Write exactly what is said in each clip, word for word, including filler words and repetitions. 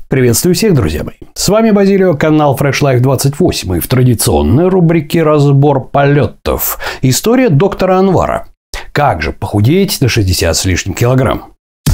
Приветствую всех, друзья мои. С вами Базилио, канал Fresh Life двадцать восемь, и в традиционной рубрике «Разбор полетов» история доктора Анвара. Как же похудеть на шестьдесят с лишним килограмм?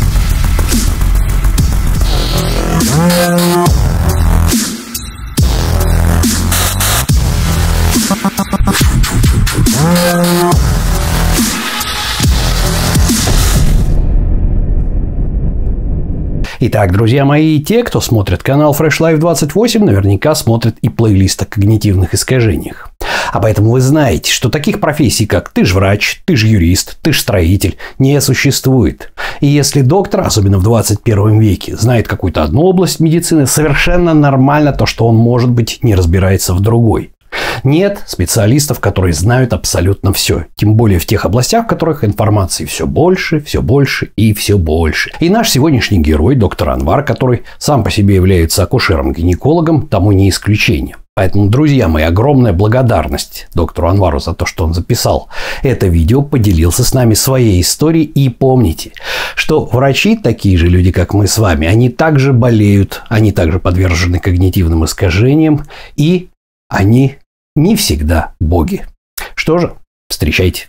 Итак, друзья мои, те, кто смотрит канал Fresh Life двадцать восемь, наверняка смотрят и плейлист о когнитивных искажениях. А поэтому вы знаете, что таких профессий, как ты ж врач, ты ж юрист, ты ж строитель, не существует. И если доктор, особенно в двадцать первом веке, знает какую-то одну область медицины, совершенно нормально то, что он, может быть, не разбирается в другой. Нет специалистов, которые знают абсолютно все. Тем более в тех областях, в которых информации все больше, все больше и все больше. И наш сегодняшний герой, доктор Анвар, который сам по себе является акушером-гинекологом, тому не исключение. Поэтому, друзья мои, огромная благодарность доктору Анвару за то, что он записал это видео, поделился с нами своей историей. И помните, что врачи, такие же люди, как мы с вами, они также болеют, они также подвержены когнитивным искажениям, и они не всегда боги. Что же, встречайте.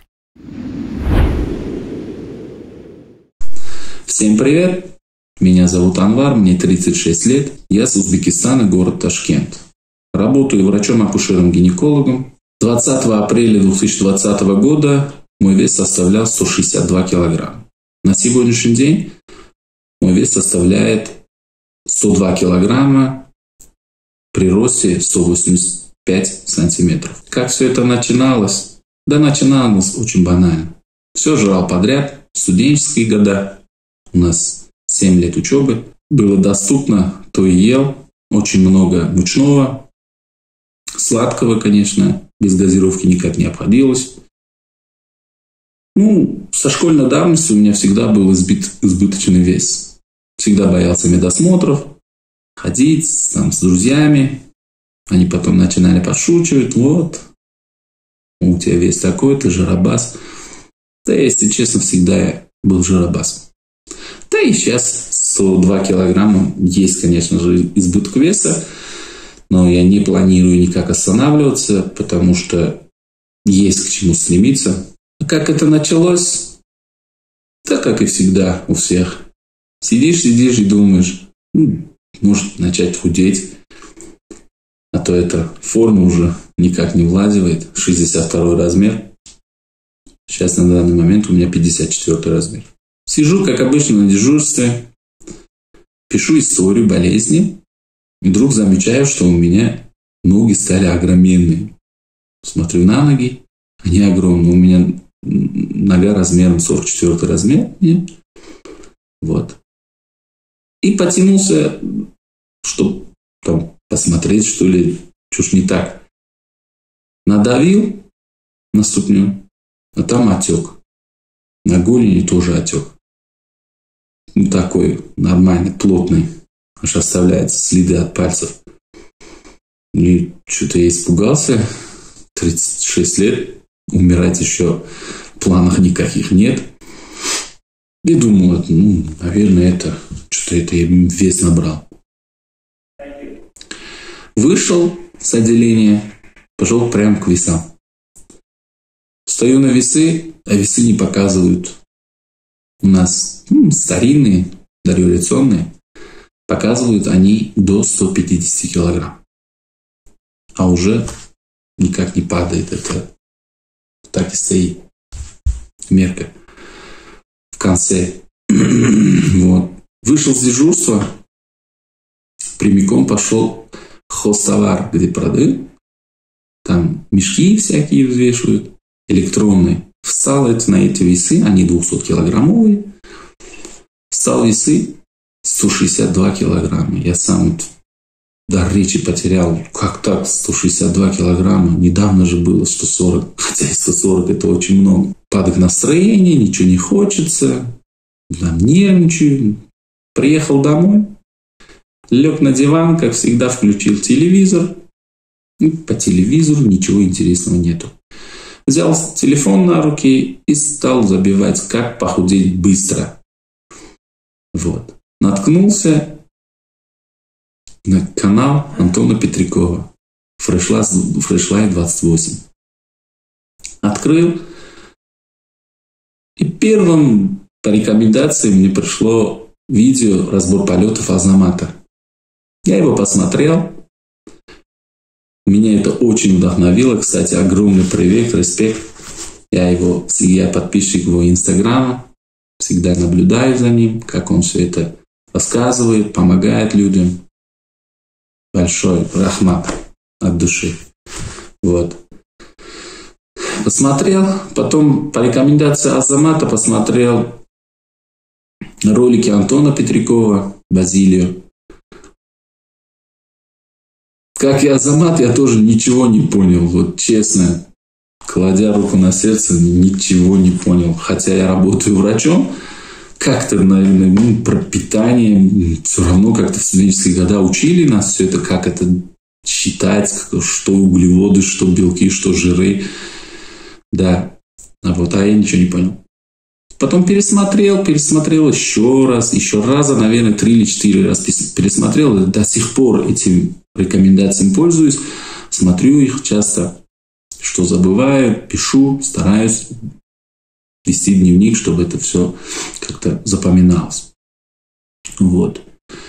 Всем привет! Меня зовут Анвар, мне тридцать шесть лет. Я с Узбекистана, город Ташкент. Работаю врачом-акушером-гинекологом. двадцатого апреля две тысячи двадцатого года мой вес составлял сто шестьдесят два килограмма. На сегодняшний день мой вес составляет сто два килограмма при росте сто восемьдесят пять сантиметров. Как все это начиналось? Да начиналось очень банально. Все жрал подряд. Студенческие года. У нас семь лет учебы. Было доступно, то и ел. Очень много мучного. Сладкого, конечно. Без газировки никак не обходилось. Ну, со школьной давности у меня всегда был избит, избыточный вес. Всегда боялся медосмотров. Ходить там с друзьями. Они потом начинали подшучивать. Вот, у тебя вес такой, ты жиробас. Да, если честно, всегда я был жиробас. Да и сейчас сто два килограмма есть, конечно же, избыток веса. Но я не планирую никак останавливаться, потому что есть к чему стремиться. А как это началось? Да, как и всегда у всех. Сидишь, сидишь и думаешь, ну, может начать худеть. А то эта форма уже никак не влазивает. шестьдесят второй размер. Сейчас на данный момент у меня пятьдесят четвёртый размер. Сижу, как обычно, на дежурстве. Пишу историю болезни. И вдруг замечаю, что у меня ноги стали огроменные. Смотрю на ноги. Они огромные. У меня нога размером сорок четвёртый размер. Вот. И потянулся, чтобы там посмотреть, что ли, чушь не так. Надавил на ступню, а там отек. На голени тоже отек. Ну, такой нормальный, плотный. Аж оставляет следы от пальцев. И что-то я испугался. тридцать шесть лет. Умирать еще в планах никаких нет. И думал, ну, наверное, это что-то это я вес набрал. Вышел с отделения, пошел прямо к весам. Стою на весы, а весы не показывают. У нас ну, старинные, дореволюционные. Показывают они до ста пятидесяти килограмм. А уже никак не падает. Это так и стоит. Мерка. В конце. Вот. Вышел с дежурства. Прямиком пошел хозтовар, где продают. Там мешки всякие взвешивают. Электронные. Встал это на эти весы. Они двухсоткилограммовые. Встал весы. сто шестьдесят два килограмма. Я сам дар речи потерял. Как так? сто шестьдесят два килограмма. Недавно же было сто сорок. Хотя и сто сорок это очень много. Падок настроения. Ничего не хочется. Там нервничаю. Приехал домой. Лег на диван, как всегда, включил телевизор. И по телевизору ничего интересного нету. Взял телефон на руки и стал забивать, как похудеть быстро. Вот. Наткнулся на канал Антона Петрякова. Fresh Life двадцать восемь. Открыл. И первым по рекомендации мне пришло видео «Разбор полетов Азамата». Я его посмотрел. Меня это очень вдохновило. Кстати, огромный привет, респект. Я его, я подписчик его инстаграма. Всегда наблюдаю за ним, как он все это рассказывает, помогает людям. Большой рахмат от души. Вот. Посмотрел. Потом по рекомендации Азамата посмотрел ролики Антона Петрякова «Базилио». Как и Азамат, я тоже ничего не понял. Вот честно, кладя руку на сердце, ничего не понял. Хотя я работаю врачом, как-то, наверное, ну, про питание все равно как-то в студенческие годы учили нас все это, как это считать, что углеводы, что белки, что жиры. Да, а вот, а я ничего не понял. Потом пересмотрел, пересмотрел еще раз, еще раза, наверное, три или четыре раз пересмотрел. До сих пор этим рекомендациям пользуюсь, смотрю их часто, что забываю, пишу, стараюсь вести дневник, чтобы это все как-то запоминалось. Вот.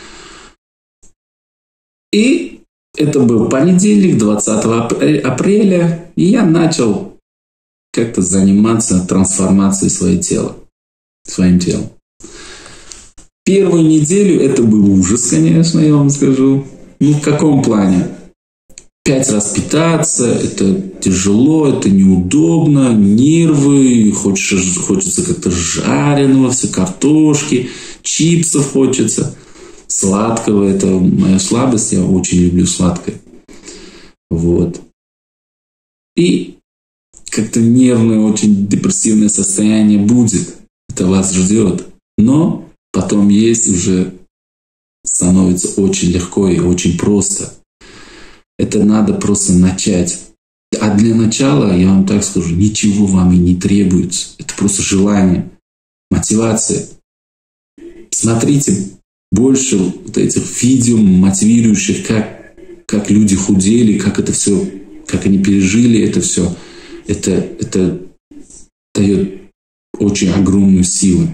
И это был понедельник, двадцатого апреля, и я начал как-то заниматься трансформацией своего тела, своим телом. Первую неделю это был ужас, конечно, я вам скажу. Ну, в каком плане? Пять раз питаться, это тяжело, это неудобно, нервы, хочется, хочется как-то жареного, все картошки, чипсов хочется, сладкого, это моя слабость, я очень люблю сладкое. Вот. И как-то нервное, очень депрессивное состояние будет, это вас ждет, но потом есть уже становится очень легко и очень просто. Это надо просто начать. А для начала, я вам так скажу, ничего вам и не требуется. Это просто желание, мотивация. Смотрите больше вот этих видео мотивирующих, как, как люди худели, как это все, как они пережили это все. Это, это дает очень огромную силу.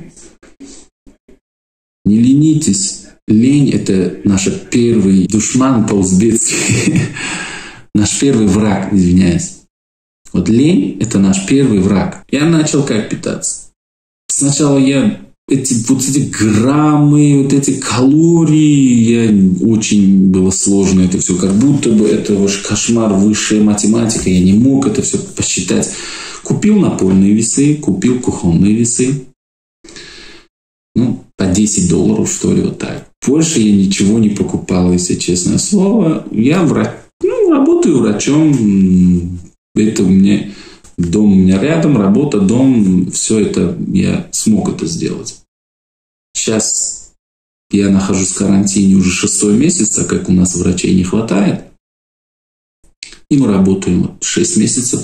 Не ленитесь. Лень – это наш первый душман по-узбекски. Наш первый враг, извиняюсь. Вот лень – это наш первый враг. Я начал как питаться. Сначала я эти, вот эти граммы, вот эти калории, я, очень было сложно это все. Как будто бы это ваш кошмар, высшая математика. Я не мог это все посчитать. Купил напольные весы, купил кухонные весы. Ну, по десять долларов, что ли, вот так. Больше я ничего не покупал, если честное слово. Я врач, ну, работаю врачом. Это у меня дом у меня рядом, работа, дом. Все это я смог это сделать. Сейчас я нахожусь в карантине уже шестой месяц, так как у нас врачей не хватает. И мы работаем вот шесть месяцев.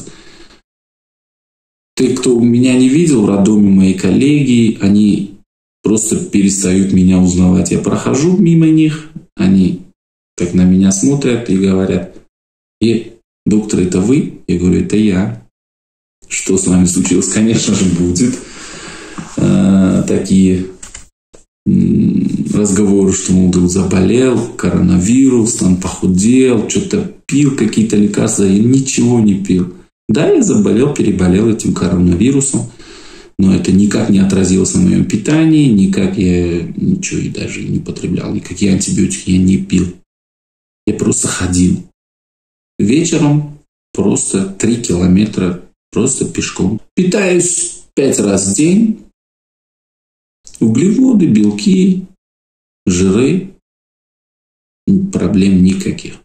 Те, кто меня не видел в роддоме, мои коллеги, они просто перестают меня узнавать. Я прохожу мимо них, они так на меня смотрят и говорят: «Э, доктор, это вы?» Я говорю: «Это я». Что с вами случилось? Конечно же, будет э, такие э, разговоры, что, мол, вдруг заболел, коронавирус, там похудел, что-то пил, какие-то лекарства. Я ничего не пил. Да, я заболел, переболел этим коронавирусом. Но это никак не отразилось на моем питании, никак я ничего и даже не потреблял, никакие антибиотики я не пил. Я просто ходил. Вечером просто три километра просто пешком. Питаюсь пять раз в день. Углеводы, белки, жиры. Проблем никаких.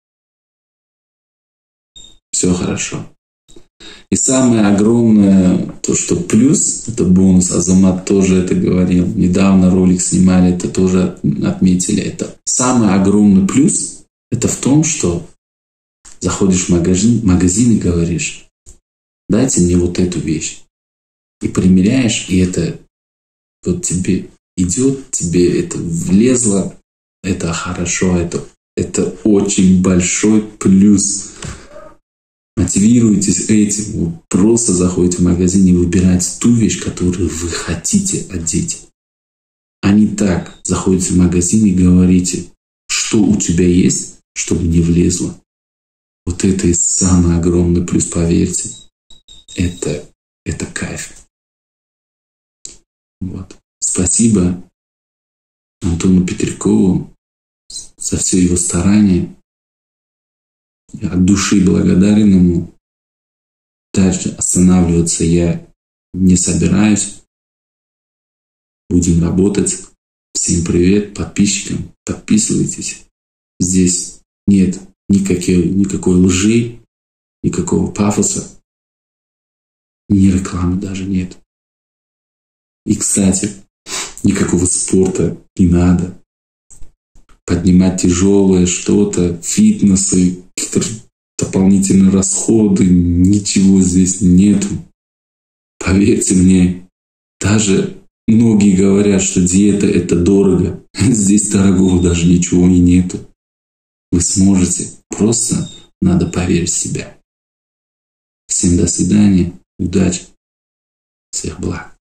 Все хорошо. И самое огромное, то, что плюс, это бонус, Азамат тоже это говорил, недавно ролик снимали, это тоже отметили. Это самый огромный плюс, это в том, что заходишь в магазин, магазин и говоришь: дайте мне вот эту вещь. И примеряешь, и это вот тебе идет, тебе это влезло, это хорошо, это Это очень большой плюс. Мотивируйтесь этим. Вы просто заходите в магазин и выбираете ту вещь, которую вы хотите одеть. А не так. Заходите в магазин и говорите, что у тебя есть, чтобы не влезло. Вот это и самый огромный плюс, поверьте. Это, это кайф. Вот. Спасибо Антону Петрякову за все его старания. Я от души благодарен ему. Дальше останавливаться я не собираюсь. Будем работать. Всем привет подписчикам. Подписывайтесь. Здесь нет никакой, никакой лжи, никакого пафоса. Ни рекламы даже нет. И, кстати, никакого спорта не надо. Поднимать тяжелое что-то, фитнесы, какие-то дополнительные расходы, ничего здесь нету. Поверьте мне, даже многие говорят, что диета – это дорого. Здесь дорогого даже ничего и нету. Вы сможете, просто надо поверить в себя. Всем до свидания, удачи, всех благ.